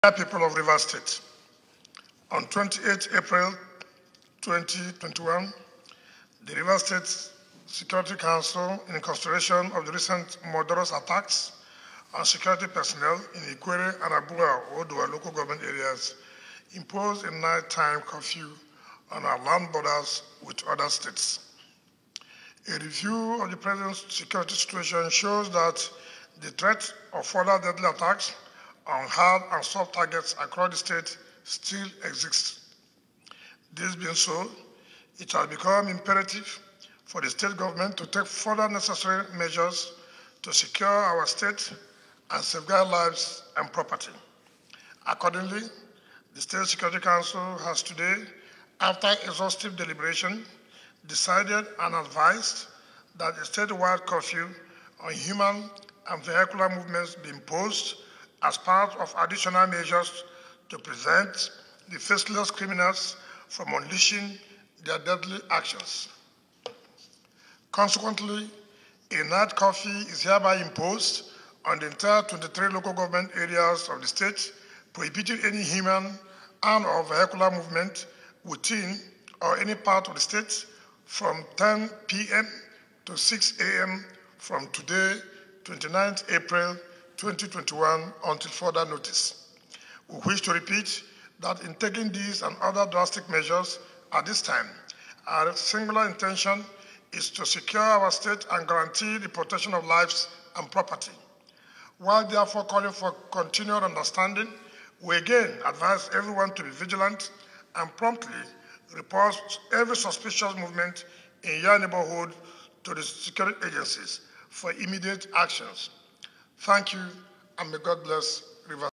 People of Rivers State, on 28 April 2021, the Rivers State Security Council, in consideration of the recent murderous attacks on security personnel in Ikwere and Abua-Odua local government areas, imposed a nighttime curfew on our land borders with other states. A review of the present security situation shows that the threat of further deadly attacks on hard and soft targets across the state still exists. This being so, it has become imperative for the state government to take further necessary measures to secure our state and safeguard lives and property. Accordingly, the State Security Council has today, after exhaustive deliberation, decided and advised that a statewide curfew on human and vehicular movements be imposed as part of additional measures to prevent the faceless criminals from unleashing their deadly actions. Consequently, a night curfew is hereby imposed on the entire 23 local government areas of the state, prohibiting any human and/or vehicular movement within or any part of the state from 10 p.m. to 6 a.m. from today, 29th April 2021, until further notice. We wish to repeat that in taking these and other drastic measures at this time, our singular intention is to secure our state and guarantee the protection of lives and property. While therefore calling for continued understanding, we again advise everyone to be vigilant and promptly report every suspicious movement in your neighborhood to the security agencies for immediate actions. Thank you, and may God bless Rivers.